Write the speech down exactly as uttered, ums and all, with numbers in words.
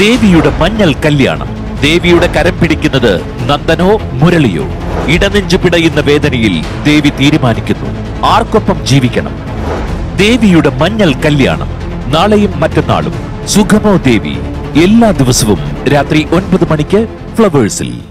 ദേവിയുടെ മഞ്ഞൾ കല്യാണം. ദേവിയുടെ കരം പിടിക്കുന്നത് നന്ദനോ മുരളിയോ? ഇടനെഞ്ചു പിടയുന്ന വേദനയിൽ ദേവി തീരുമാനിക്കുന്നു ആർക്കൊപ്പം ജീവിക്കണം. ദേവിയുടെ മഞ്ഞൾ കല്യാണം നാളെയും മറ്റന്നാളും. സുഖമോ ദേവി എല്ലാ ദിവസവും രാത്രി ഒൻപത് മണിക്ക് ഫ്ലവേഴ്സിൽ.